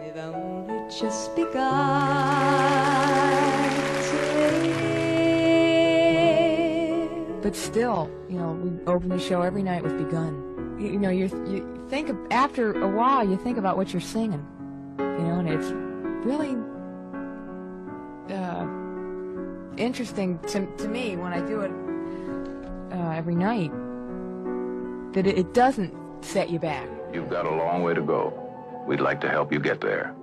We've only just begun to live. But still, you know, we open the show every night with "Begun." You know, you think after a while, you think about what you're singing, you know, and it's really interesting to me when I do it every night that it doesn't set you back. You've got a long way to go. We'd like to help you get there.